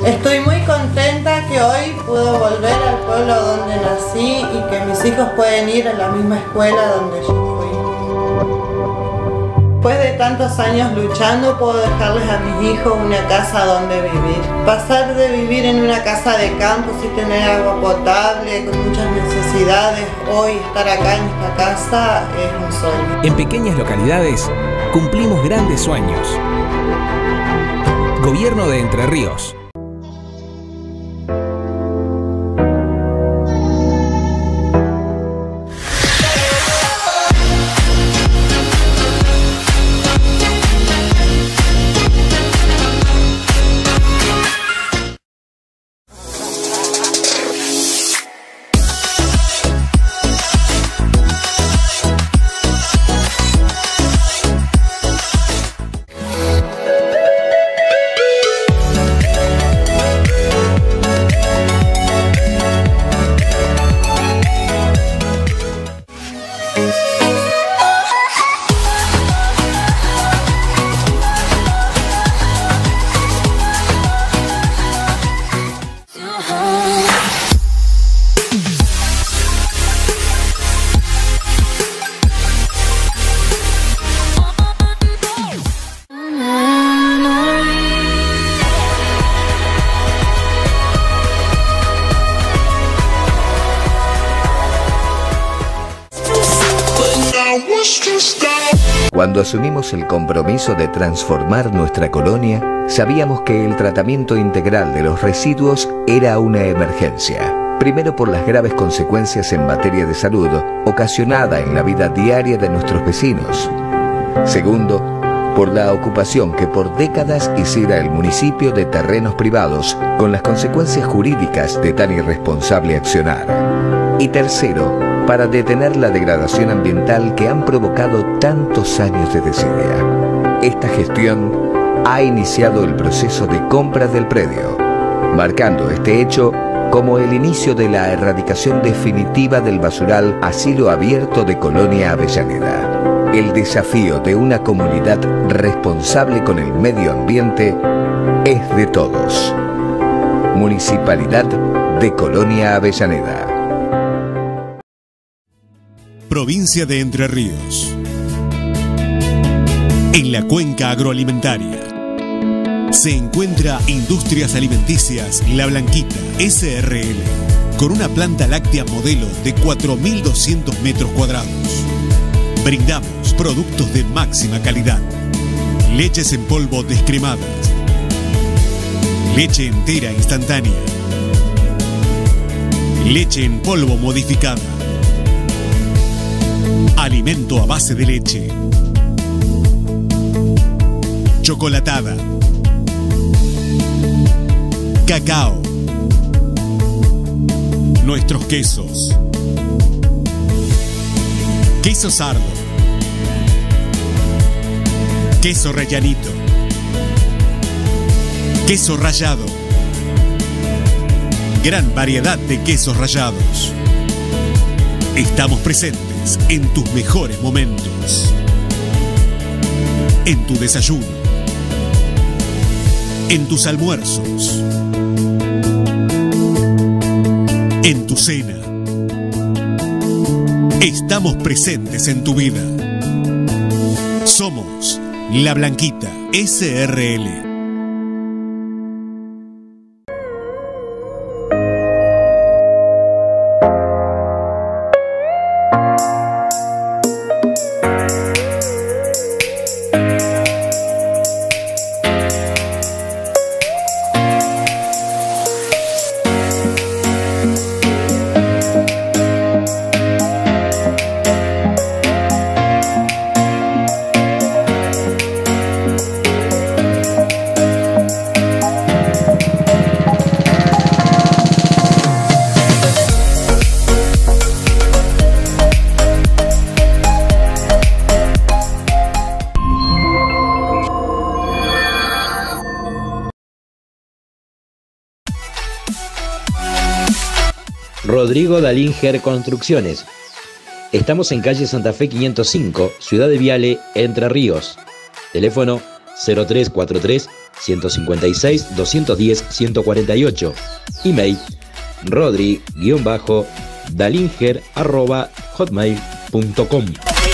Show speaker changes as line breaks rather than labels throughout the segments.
Estoy muy contenta que hoy puedo volver al pueblo donde nací y que mis hijos pueden ir a la misma escuela donde yo fui. Después de tantos años luchando, puedo dejarles a mis hijos una casa donde vivir. Pasar de vivir en una casa de campo sin tener agua potable, con muchas necesidades, hoy estar acá en esta casa es un sueño.
En pequeñas localidades cumplimos grandes sueños. Gobierno de Entre Ríos.
Cuando asumimos el compromiso de transformar nuestra colonia, sabíamos que el tratamiento integral de los residuos era una emergencia. Primero por las graves consecuencias en materia de salud ocasionada en la vida diaria de nuestros vecinos. Segundo, por la ocupación que por décadas hiciera el municipio de terrenos privados, con las consecuencias jurídicas de tan irresponsable accionar. Y tercero, para detener la degradación ambiental que han provocado tantos años de desidia. Esta gestión ha iniciado el proceso de compra del predio, marcando este hecho como el inicio de la erradicación definitiva del basural a cielo abierto de Colonia Avellaneda. El desafío de una comunidad responsable con el medio ambiente es de todos. Municipalidad de Colonia Avellaneda.
Provincia de Entre Ríos. En la cuenca agroalimentaria se encuentra Industrias Alimenticias La Blanquita SRL, con una planta láctea modelo de 4.200 metros cuadrados. Brindamos productos de máxima calidad, leches en polvo descremadas, leche entera instantánea, leche en polvo modificada, alimento a base de leche, chocolatada, cacao, nuestros quesos, queso sardo, queso rellanito, queso rallado, gran variedad de quesos rallados. Estamos presentes en tus mejores momentos, en tu desayuno, en tus almuerzos, en tu cena. Estamos presentes en tu vida. Somos La Blanquita SRL.
Rodrigo Dalinger Construcciones. Estamos en calle Santa Fe 505, Ciudad de Viale, Entre Ríos. Teléfono 156-210-148. Email rodri-dalinger@hotmail.com.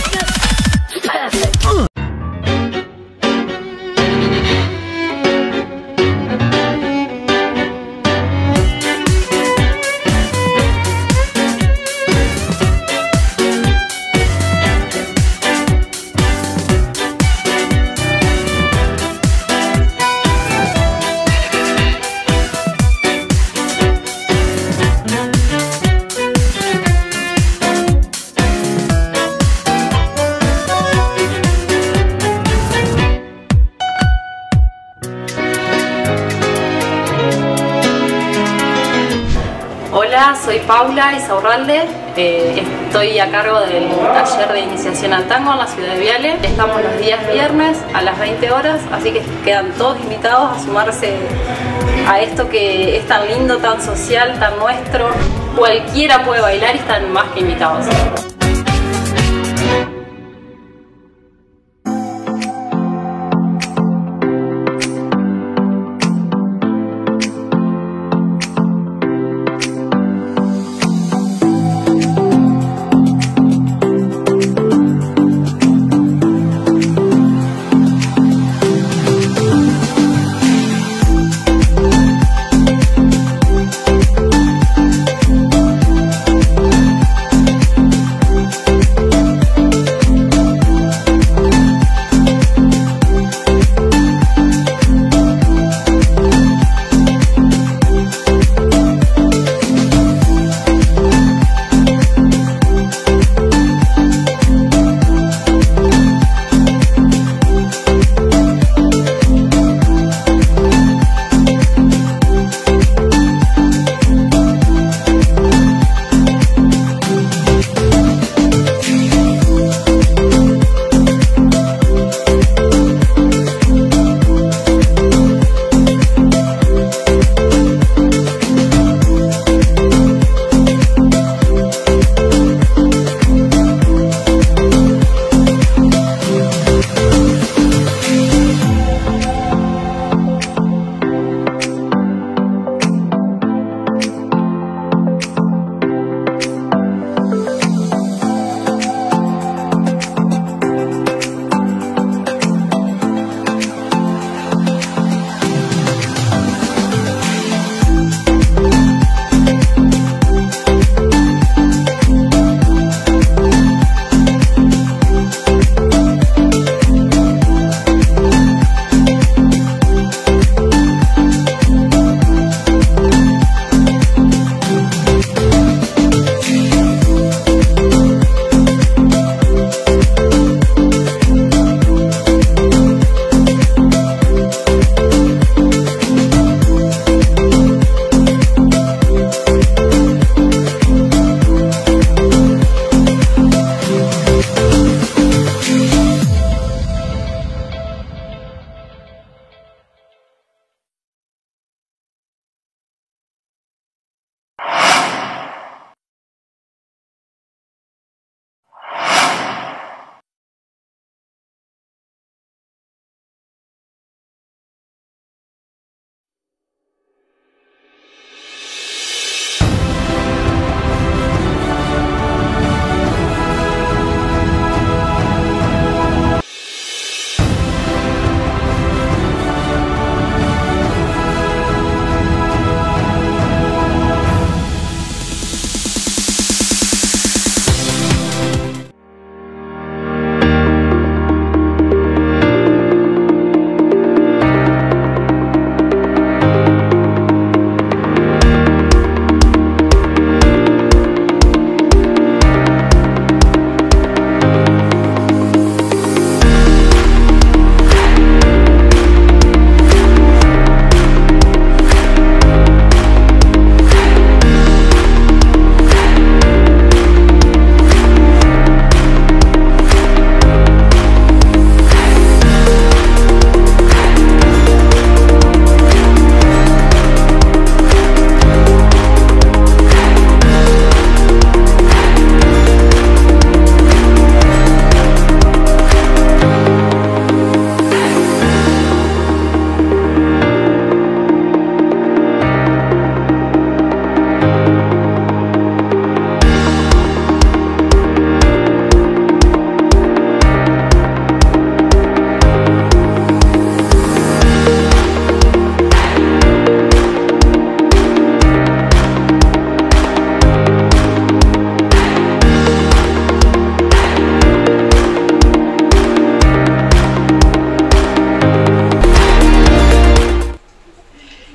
Hola, soy Paula Isaurralde, estoy a cargo del taller de iniciación al tango en la ciudad de Viale. Estamos los días viernes a las 20 horas, así que quedan todos invitados a sumarse a esto que es tan lindo, tan social, tan nuestro. Cualquiera puede bailar y están más que invitados.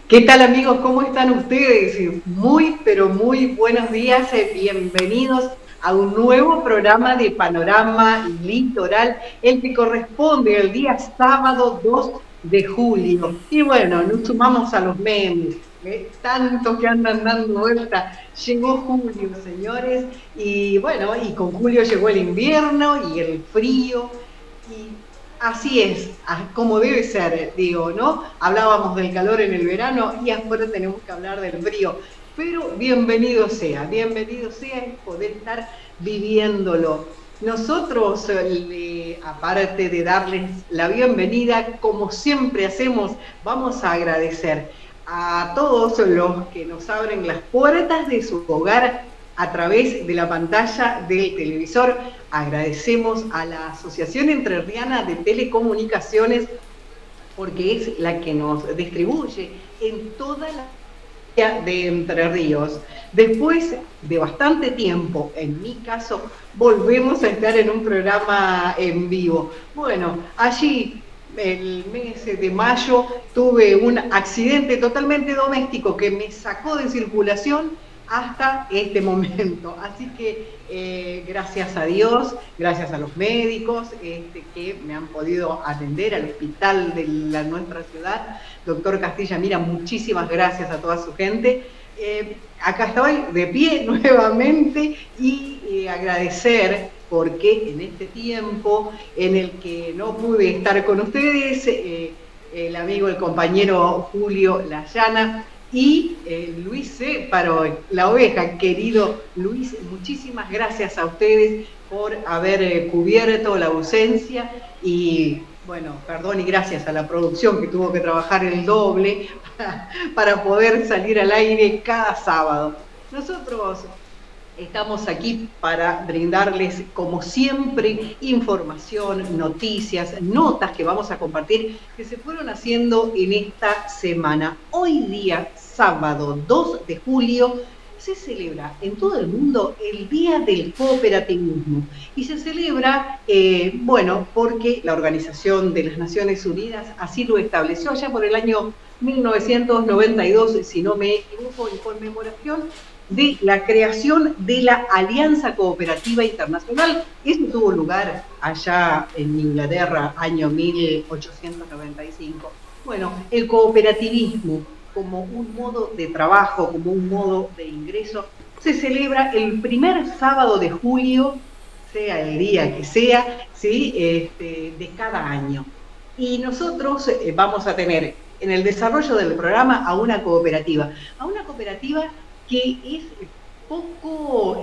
¿Qué tal, amigos? ¿Cómo están ustedes? Muy, pero muy buenos días. Bienvenidos a un nuevo programa de Panorama Litoral, el que corresponde al día sábado 2 de julio. Y bueno, nos sumamos a los memes, tanto que andan dando vuelta. Llegó julio, señores, y bueno, y con julio llegó el invierno y el frío, y así es, como debe ser, digo, ¿no? Hablábamos del calor en el verano y ahora tenemos que hablar del frío. Pero bienvenido sea poder estar viviéndolo. Nosotros, aparte de darles la bienvenida, como siempre hacemos, vamos a agradecer a todos los que nos abren las puertas de su hogar a través de la pantalla del televisor. Agradecemos a la Asociación Entrerriana de Telecomunicaciones porque es la que nos distribuye en toda la área de Entre Ríos. Después de bastante tiempo, en mi caso, volvemos a estar en un programa en vivo. Bueno, allí el mes de mayo tuve un accidente totalmente doméstico que me sacó de circulación hasta este momento. Así que gracias a Dios, gracias a los médicos que me han podido atender al hospital de nuestra ciudad, doctor Castilla, mira, muchísimas gracias a toda su gente. Acá estoy de pie nuevamente y agradecer porque en este tiempo en el que no pude estar con ustedes, el amigo, el compañero Julio Layana, y Luis Céparo, la oveja, querido Luis, muchísimas gracias a ustedes por haber cubierto la ausencia y bueno, perdón y gracias a la producción que tuvo que trabajar el doble para poder salir al aire cada sábado. Nosotros estamos aquí para brindarles, como siempre, información, noticias, notas que vamos a compartir que se fueron haciendo en esta semana. Hoy día, sábado 2 de julio, se celebra en todo el mundo el Día del Cooperativismo. Y se celebra, bueno, porque la Organización de las Naciones Unidas así lo estableció allá por el año 1992, si no me equivoco, en conmemoración de la creación de la Alianza Cooperativa Internacional. Esto tuvo lugar allá en Inglaterra, año 1895. Bueno, el cooperativismo como un modo de trabajo, como un modo de ingreso, se celebra el primer sábado de julio, sea el día que sea, ¿sí? De cada año. Y nosotros vamos a tener en el desarrollo del programa a una cooperativa que es poco,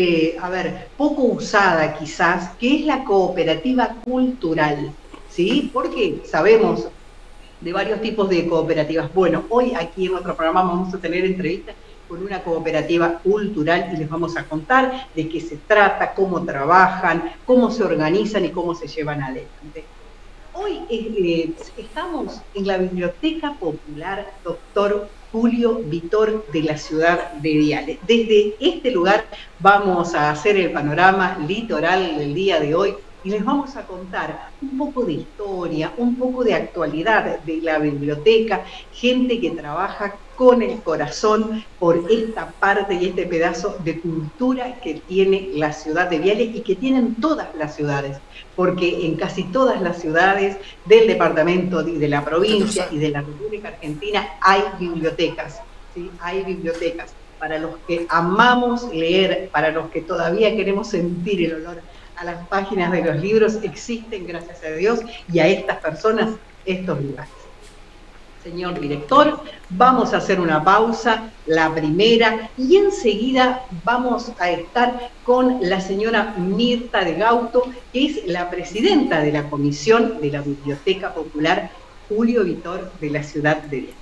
poco usada quizás, que es la cooperativa cultural, ¿sí? Porque sabemos de varios tipos de cooperativas. Bueno, hoy aquí en nuestro programa vamos a tener entrevistas con una cooperativa cultural y les vamos a contar de qué se trata, cómo trabajan, cómo se organizan y cómo se llevan adelante. Hoy estamos en la Biblioteca Popular Dr. Julio Vitor de la ciudad de Viale. Desde este lugar vamos a hacer el panorama litoral del día de hoy y les vamos a contar un poco de historia, un poco de actualidad de la biblioteca, gente que trabaja con el corazón por esta parte y este pedazo de cultura que tiene la ciudad de Viale y que tienen todas las ciudades, porque en casi todas las ciudades del departamento y de la provincia y de la República Argentina hay bibliotecas, ¿sí? Hay bibliotecas para los que amamos leer, para los que todavía queremos sentir el olor a las páginas de los libros, existen, gracias a Dios, y a estas personas, estos lugares. Señor director, vamos a hacer una pausa, la primera, y enseguida vamos a estar con la señora Mirta de Gauto, que es la presidenta de la Comisión de la Biblioteca Popular Julio Vitor de la ciudad de Viale.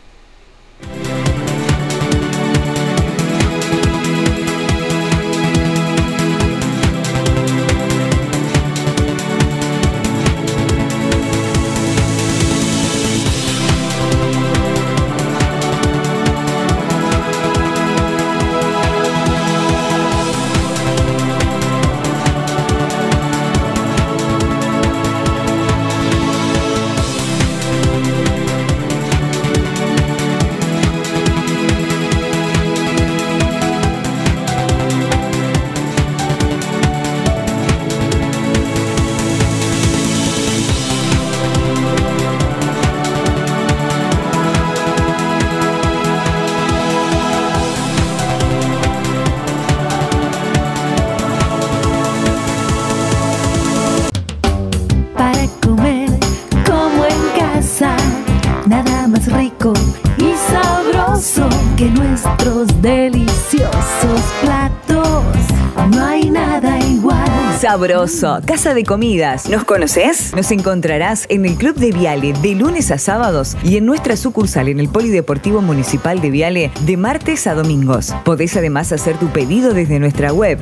nuestros deliciosos platos. No hay nada igual.
Sabroso, Casa de Comidas. ¿Nos conoces? Nos encontrarás en el Club de Viale de lunes a sábados y en nuestra sucursal en el Polideportivo Municipal de Viale de martes a domingos. Podés además hacer tu pedido desde nuestra web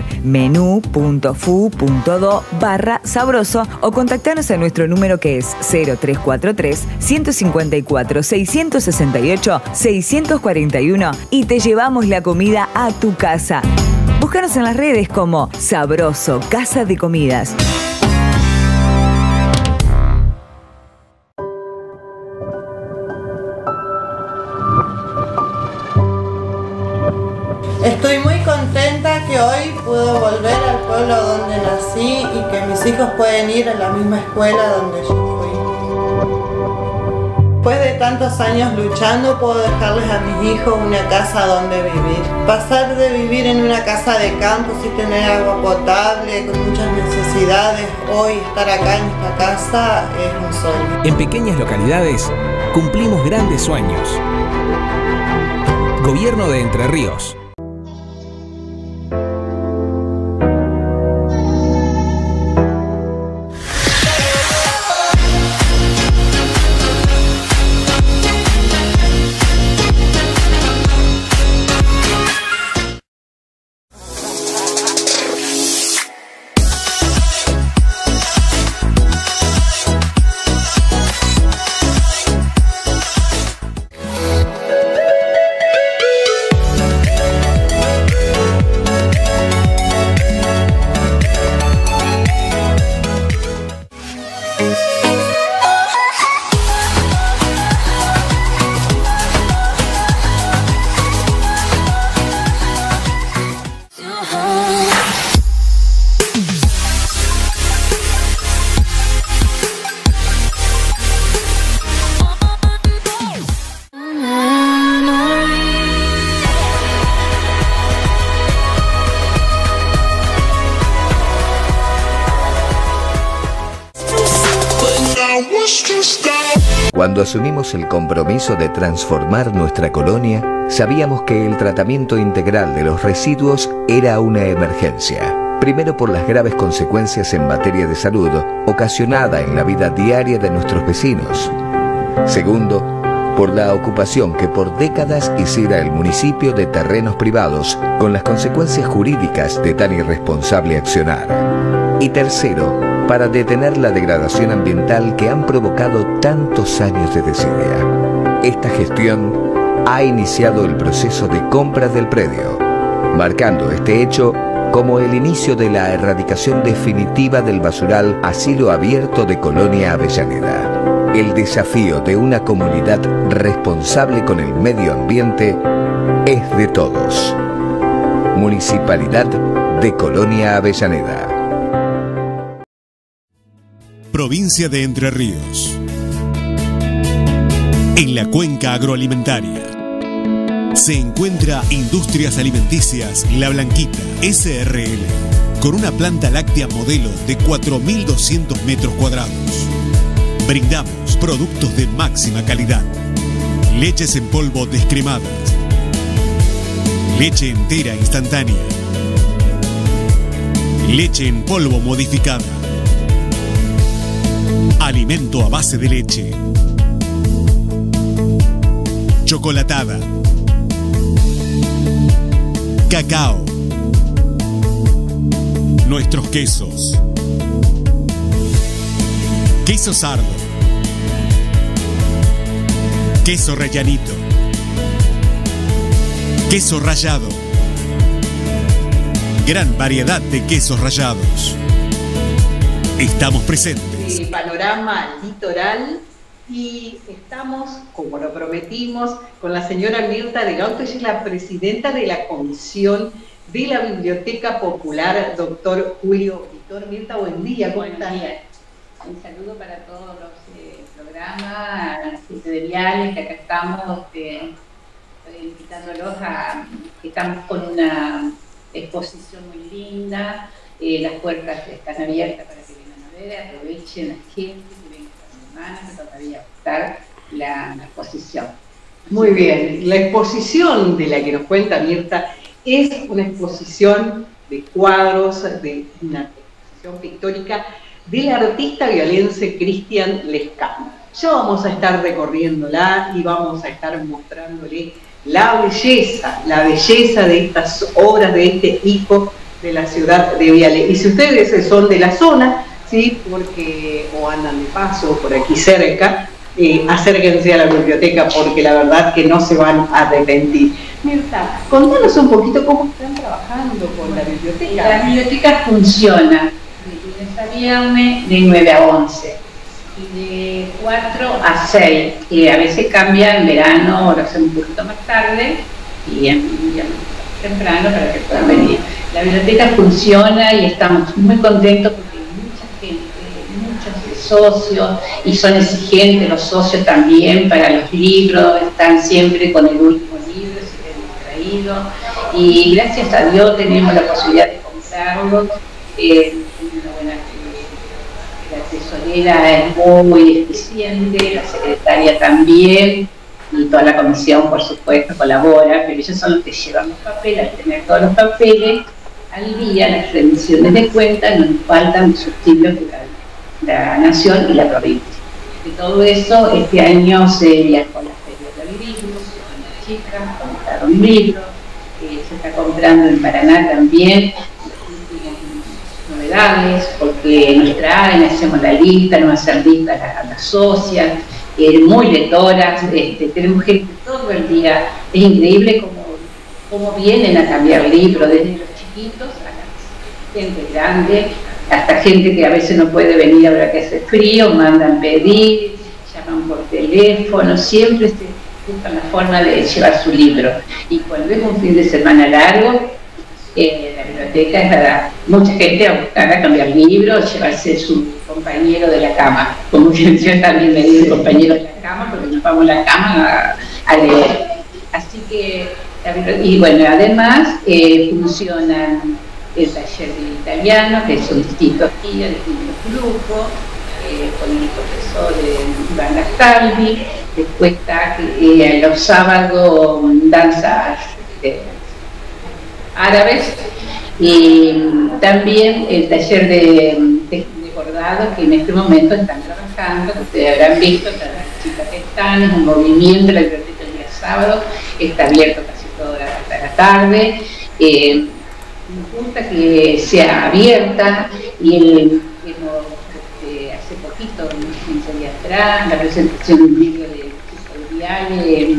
menú.fu.do/sabroso o contactarnos a nuestro número que es 0343 154 668 641 y te llevamos la comida a tu casa. Búscanos en las redes como Sabroso, Casa de Comidas.
Estoy muy contenta que hoy puedo volver al pueblo donde nací y que mis hijos pueden ir a la misma escuela donde yo fui. Después de tantos años luchando, puedo dejarles a mis hijos una casa donde vivir. Pasar de vivir en una casa de campo sin tener agua potable, con muchas necesidades, hoy estar acá en esta casa es un sueño.
En pequeñas localidades cumplimos grandes sueños. Gobierno de Entre Ríos.
Cuando asumimos el compromiso de transformar nuestra colonia, sabíamos que el tratamiento integral de los residuos era una emergencia. Primero por las graves consecuencias en materia de salud ocasionada en la vida diaria de nuestros vecinos. Segundo, por la ocupación que por décadas hiciera el municipio de terrenos privados con las consecuencias jurídicas de tan irresponsable accionar. Y tercero, para detener la degradación ambiental que han provocado tantos años de desidia. Esta gestión ha iniciado el proceso de compra del predio, marcando este hecho como el inicio de la erradicación definitiva del basural a cielo abierto de Colonia Avellaneda. El desafío de una comunidad responsable con el medio ambiente es de todos. Municipalidad de Colonia Avellaneda.
Provincia de Entre Ríos. En la cuenca agroalimentaria se encuentra Industrias Alimenticias La Blanquita, SRL, con una planta láctea modelo de 4.200 metros cuadrados. Brindamos productos de máxima calidad. Leches en polvo descremadas. Leche entera instantánea. Leche en polvo modificada. Alimento a base de leche. Chocolatada. Cacao. Nuestros quesos. Queso sardo. Queso rellanito. Queso rallado. Gran variedad de quesos rallados. Estamos presentes.
Panorama Litoral y estamos, como lo prometimos, con la señora Mirta de Gauto, ella es la presidenta de la Comisión de la Biblioteca Popular, doctor Julio Víctor. Mirta, buen día, ¿cómo estás?
Un saludo para todos los programas, de Viales, que acá estamos, invitándolos a que estamos con una exposición muy linda, las puertas están abiertas para que vengan a ver, aprovechen la gente, que vengan esta semana, que todavía va a estar la exposición.
Muy bien, la exposición de la que nos cuenta Mirta es una exposición de cuadros, de una exposición pictórica del artista vialense Cristian Lescano. Ya vamos a estar recorriéndola y vamos a estar mostrándole la belleza de estas obras, de este hijo de la ciudad de Viale. Y si ustedes son de la zona, ¿sí? O andan de paso por aquí cerca, acérquense a la biblioteca porque la verdad que no se van a arrepentir. Mirta, contanos un poquito cómo están trabajando con la biblioteca.
La biblioteca funciona de lunes a viernes de 9 a 11 y de 4 a 6, y a veces cambia en verano o lo hacen un poquito más tarde y en invierno temprano para que puedan venir. La biblioteca funciona y estamos muy contentos porque hay mucha gente, muchos socios, y son exigentes los socios también para los libros, están siempre con el último libro, si les hemos traído, y gracias a Dios tenemos la posibilidad de comprarlos. La tesorera es muy eficiente, la secretaria también, y toda la comisión por supuesto colabora, pero ellos son los que llevan los papeles. Al tener todos los papeles al día, las rendiciones de cuentas, nos faltan los subsidios de la nación y la provincia. De todo eso, este año se viajó a la feria del libro, con las chicas, compraron libros, se está comprando en Paraná también novedades, porque en nuestra área hacemos la lista, nos hacen lista a las socias, muy lectoras, tenemos gente todo el día. Es increíble cómo vienen a cambiar libros, desde los chiquitos a la gente grande, hasta gente que a veces no puede venir ahora que hace frío, mandan pedir, llaman por teléfono, siempre se buscan la forma de llevar su libro. Y cuando es un fin de semana largo, la biblioteca es para mucha gente a buscar a cambiar libros, llevarse su compañero de la cama, como que yo también me digo compañero de la cama, porque nos vamos a la cama a leer. Así que, y bueno, además funcionan el taller de italiano, que son distintos días, distintos grupos, con el profesor Iván Astaldi. Después está los sábados danzas árabes, y también el taller de bordado, que en este momento están trabajando, que ustedes habrán visto, las chicas que están, es un movimiento. La biblioteca el día sábado está abierto casi toda hasta la tarde. Nos gusta que sea abierta, y hace poquito, 15 días atrás, la presentación de un libro de Viale,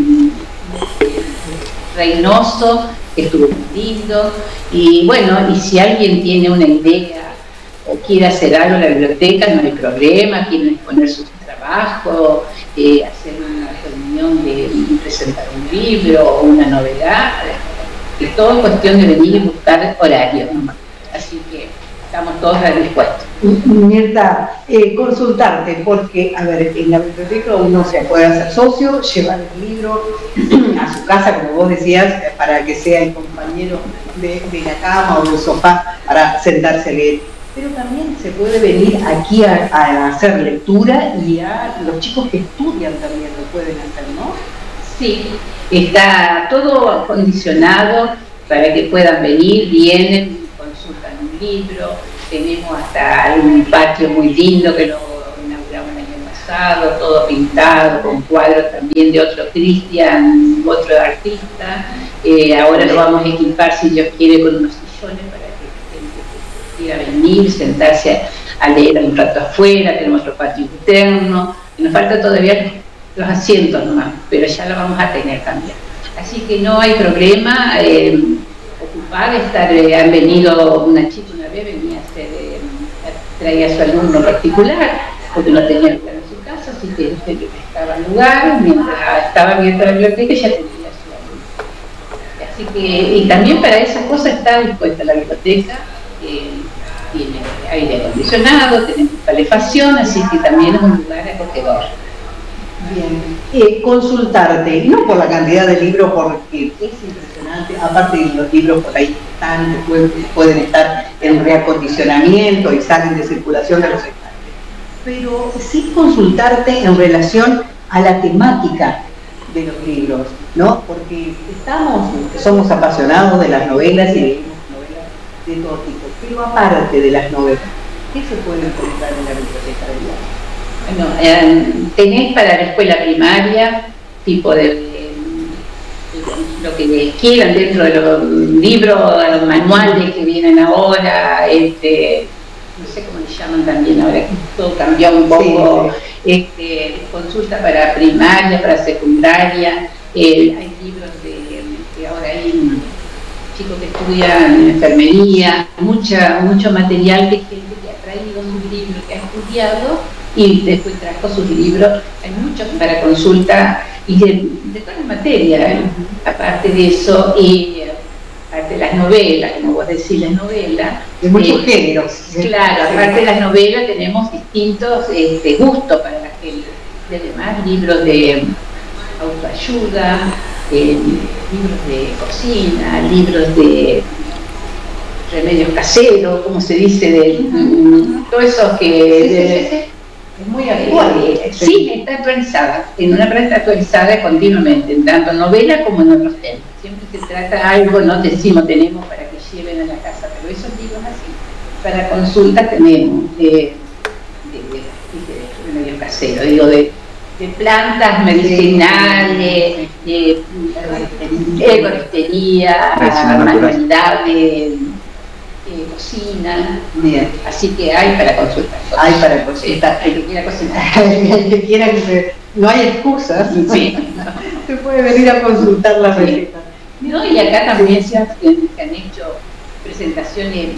Reynoso, que estuvo muy lindo. Y bueno, y si alguien tiene una idea o quiere hacer algo en la biblioteca, no hay problema, quieren exponer su trabajo, hacer una reunión de presentar un libro o una novedad, es todo cuestión de venir y buscar horarios nomás. Así que estamos todos dispuestos.
Mirta, consultarte, porque, a ver, en la biblioteca uno se puede hacer socio, llevar el libro a su casa, como vos decías, para que sea el compañero de la cama o del sofá para sentarse a leer. Pero también se puede venir aquí a hacer lectura, y a los chicos que estudian también lo pueden hacer, ¿no?
Sí, está todo acondicionado para que puedan venir, vienen, consultan un libro. Tenemos hasta un patio muy lindo que lo inauguramos el año pasado, todo pintado, con cuadros también de otro Cristian, otro artista. Ahora lo vamos a equipar, si Dios quiere, con unos sillones para que la gente quiera venir, sentarse a leer un rato afuera. Tenemos otro patio interno. Nos falta todavía los asientos nomás, pero ya lo vamos a tener también. Así que no hay problema. Ocupada estar, han venido una chica una vez, venía a hacer, traía a su alumno particular, porque no tenía lugar en su casa, así que estaba en lugar, mientras estaba abierta la biblioteca ya tenía su alumno. Así que, y también para esas cosas está dispuesta la biblioteca, tiene aire acondicionado, tenemos calefacción, así que también es un lugar acogedor.
Bien, consultarte, no por la cantidad de libros, porque es impresionante, aparte de los libros por ahí están, pueden estar en reacondicionamiento y salen de circulación de los estantes, pero sí consultarte en relación a la temática de los libros, ¿no? Porque somos apasionados de las novelas y leemos novelas de todo tipo, pero aparte de las novelas, ¿qué se puede encontrar en la biblioteca de Viale?
Bueno, tenés para la escuela primaria, tipo de lo que quieran dentro de los libros, los manuales que vienen ahora, no sé cómo le llaman también ahora, que todo cambió un poco, consulta para primaria, para secundaria, hay libros de ahora hay chicos que estudian enfermería, mucho material de gente que ha traído sus libros, que ha estudiado y después trajo sus libros, hay muchos para consulta y de todas las materias, aparte de eso, y aparte de las novelas, como vos decís, las novelas.
De muchos géneros.
Claro, aparte de las novelas tenemos distintos gustos para la gente. Además, libros de autoayuda, libros de cocina, libros de remedios caseros, como se dice, todo eso que...
Es muy actual.
Sí, está actualizada, en una red actualizada continuamente, en tanto novela como en otros temas. Siempre se trata algo, no decimos tenemos para que lleven a la casa, pero esos libros así, para consulta tenemos de remedio casero, digo, de plantas medicinales, de herboristería, manualidades, cocina.
Bien.
Así que hay para consultar.
Hay para consultar. El que quiera consultar. El que quiera no hay excusas.
Sí.
Se puede venir a consultar las recetas.
No, y acá también se han hecho presentaciones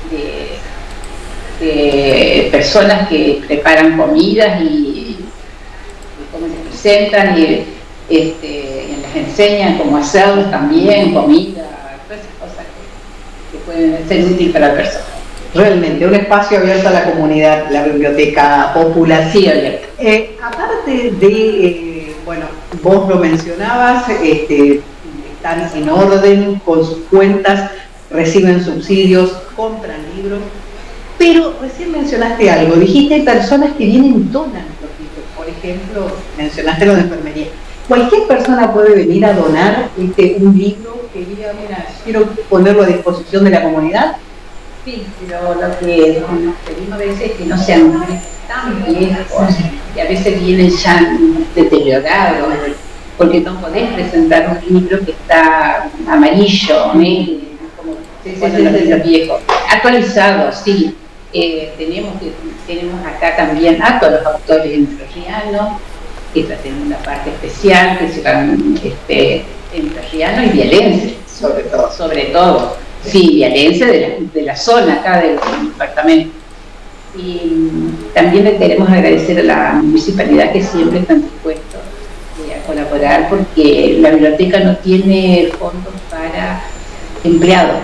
de personas que preparan comidas y cómo se presentan y las enseñan cómo hacerlos también, comida, todas esas cosas que pueden ser útiles para la persona.
Realmente, un espacio abierto a la comunidad, la biblioteca popular.
Sí, abierto.
Aparte de, bueno, vos lo mencionabas, están en orden con sus cuentas, reciben subsidios, compran libros, pero recién mencionaste algo, dijiste hay personas que vienen y donan los libros, por ejemplo, mencionaste lo de enfermería. Cualquier persona puede venir a donar un libro que diga, mira, quiero ponerlo a disposición de la comunidad.
Sí, pero lo que nos pedimos a veces es que no sean tan viejos y a veces vienen ya deteriorados, porque no podés presentar un libro que está amarillo, como los libros viejos. Actualizados, sí. Tenemos acá también a todos los autores entrerrianos, esta tenemos una parte especial que se llama entrerriano y vialense, sobre todo. Sí, vialense de la zona acá del departamento. Y también le queremos agradecer a la municipalidad que siempre están dispuestos a colaborar, porque la biblioteca no tiene fondos para empleados.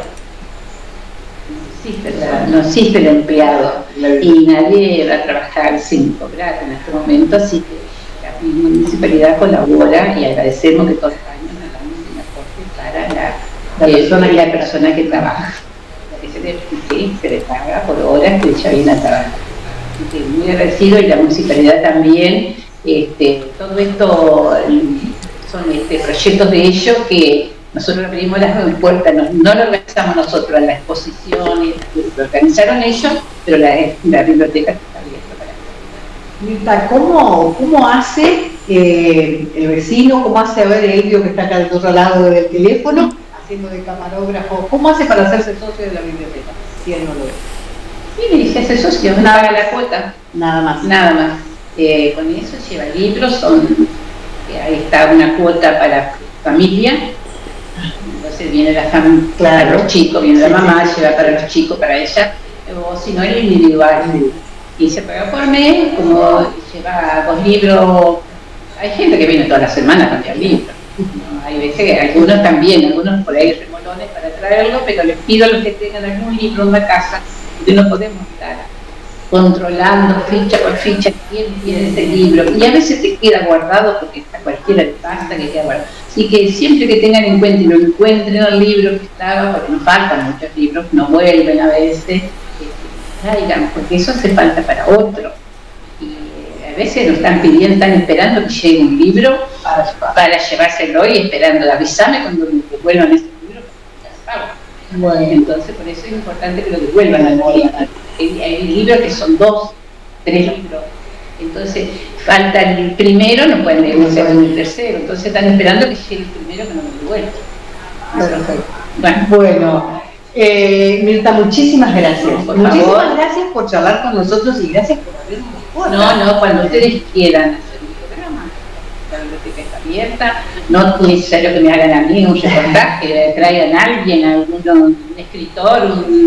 No existe el empleado y nadie va a trabajar sin cobrar en este momento, así que la municipalidad colabora y agradecemos que todos los años nos damos un aporte para la persona que trabaja. Se le paga por horas que ella viene a trabajar. Así que muy agradecido, y la municipalidad también. Todo esto son proyectos de ellos que nosotros abrimos las puertas, no lo organizamos nosotros, la exposición, lo organizaron ellos, pero la biblioteca está abierta para
Mirta, ¿cómo hace el vecino, cómo hace a ver Elvio que está acá del otro lado del teléfono, haciendo de camarógrafo, cómo hace para hacerse socio de la biblioteca, si él no lo ve?
Sí, se hace socio, no paga la cuota.
Nada más.
Nada más. Con eso lleva libros, ahí está una cuota para familia. Entonces viene la familia, para los chicos, viene la mamá, lleva para los chicos, para ella, o si no, el individual. Y se paga por mes, como lleva 2 libros. Hay gente que viene toda la semana a cambiar libros. ¿No? Hay veces que algunos también, algunos por ahí remolones para traerlo, pero les pido a los que tengan algún libro en la casa, que no podemos estar controlando ficha por ficha quién tiene ese libro, y a veces te queda guardado porque a cualquiera le pasa que queda guardado. Así que siempre que tengan en cuenta y lo encuentren el libro que estaba, porque nos faltan muchos libros, no vuelven a veces, traigan, porque eso hace falta para otro. Y a veces nos están pidiendo, están esperando que llegue un libro para llevárselo y esperando, avísame cuando me devuelvan ese libro, ya pago. Bueno. Entonces por eso es importante que lo devuelvan al libro. Hay libros que son 2, 3 libros. Entonces falta el primero, no pueden leer el segundo y el tercero. Entonces están esperando que llegue el primero que no lo devuelvan.
Perfecto. Bueno, Mirta, muchísimas gracias. Muchísimas gracias por charlar con nosotros y gracias por abrirnos las puertas.
No, cuando ustedes quieran hacer un programa, la biblioteca está abierta, no es necesario que me hagan a mí un reportaje, traigan a alguien, un escritor,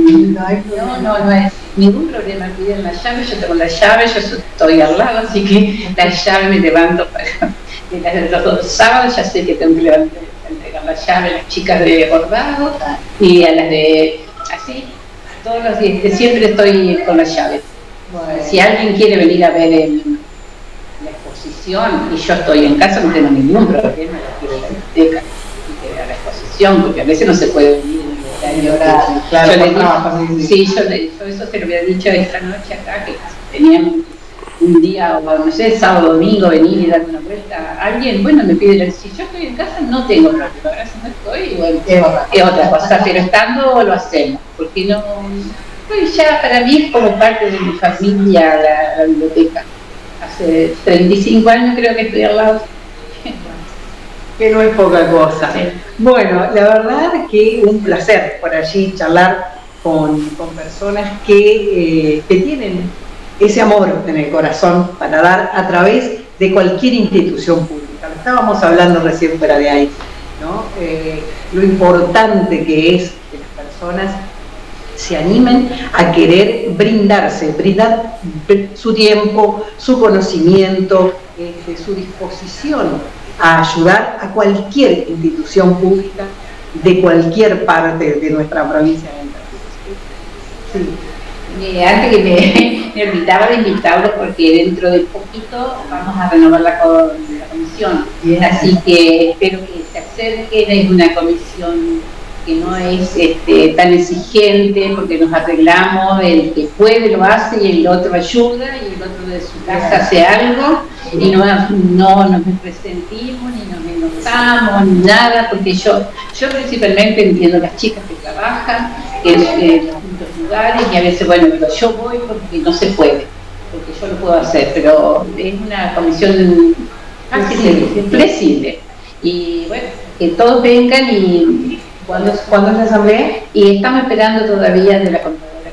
no es ningún problema, piden la llave, yo tengo la llave, yo estoy al lado, así que la llave me levanto los 2 sábados, ya sé que tengo que entregar la llave a las chicas de bordado y a las de así, todos los días, siempre estoy con la llave. Bueno. Si alguien quiere venir a ver la exposición y yo estoy en casa, no tengo ningún problema, la quiero en la biblioteca y que vea la exposición, porque a veces no se puede venir en el horario. Claro, yo eso se lo había dicho esta noche acá, que tenían un día, o no sé, sábado, domingo, venir y dar una vuelta a alguien, bueno, me pide, si yo estoy en casa no tengo problema, ahora si no estoy, bueno, es otra cosa, pero estando lo hacemos, porque no, pues ya para mí es como parte de mi familia la biblioteca. Hace 35 años creo que estoy al lado.
Que no es poca cosa. Sí. Bueno, la verdad que un placer por allí charlar con personas que tienen ese amor en el corazón para dar a través de cualquier institución pública. Lo estábamos hablando recién fuera de ahí, ¿no? Lo importante que es que las personas se animen a querer brindar su tiempo, su conocimiento, su disposición a ayudar a cualquier institución pública de cualquier parte de nuestra provincia de Entre Ríos.
Sí. Antes que me olvidaba de invitarlos porque dentro de poquito vamos a renovar la comisión. Bien. Así que espero que se acerquen. Es una comisión que no es tan exigente porque nos arreglamos, el que puede lo hace y el otro ayuda y el otro de su casa hace algo y no nos resentimos ni nos enojamos ni nada, porque yo principalmente entiendo las chicas que trabajan en distintos lugares y a veces, bueno, pero yo voy porque no se puede, porque yo lo puedo hacer, pero es una comisión flexible y bueno, que todos vengan y ¿Cuándo es la asamblea? Y estamos esperando todavía de la contadora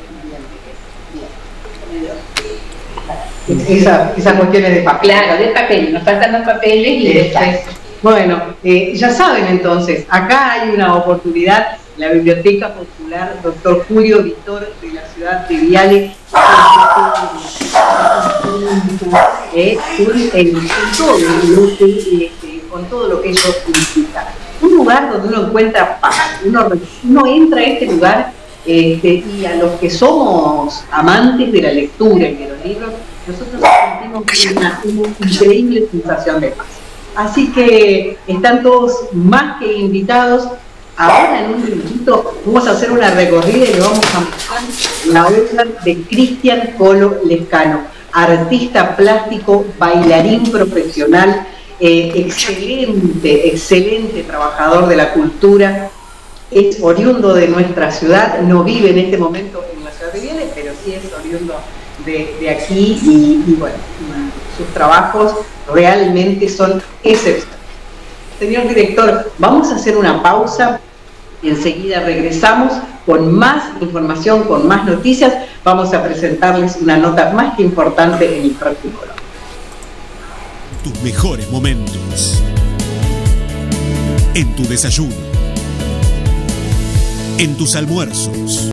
que nos diga.
Esas cuestiones de papel.
Claro, de papel, nos faltan los papeles y
bueno, ya saben entonces, acá hay una oportunidad, la Biblioteca Popular Dr. Julio Vitor de la ciudad de Viale, con todo lo que ello implica. Un lugar donde uno encuentra paz, uno entra a este lugar y a los que somos amantes de la lectura y de los libros, nosotros sentimos una increíble sensación de paz. Así que están todos más que invitados. Ahora en un minutito vamos a hacer una recorrida y le vamos a mostrar la obra de Cristian Colo Lescano, artista plástico, bailarín profesional, excelente trabajador de la cultura, es oriundo de nuestra ciudad, no vive en este momento en la ciudad de Viale, pero sí es oriundo de aquí y bueno, sus trabajos realmente son excepcionales. Señor director, vamos a hacer una pausa y enseguida regresamos con más información, con más noticias. Vamos a presentarles una nota más que importante en el próximo programa.
Tus mejores momentos. En tu desayuno. En tus almuerzos.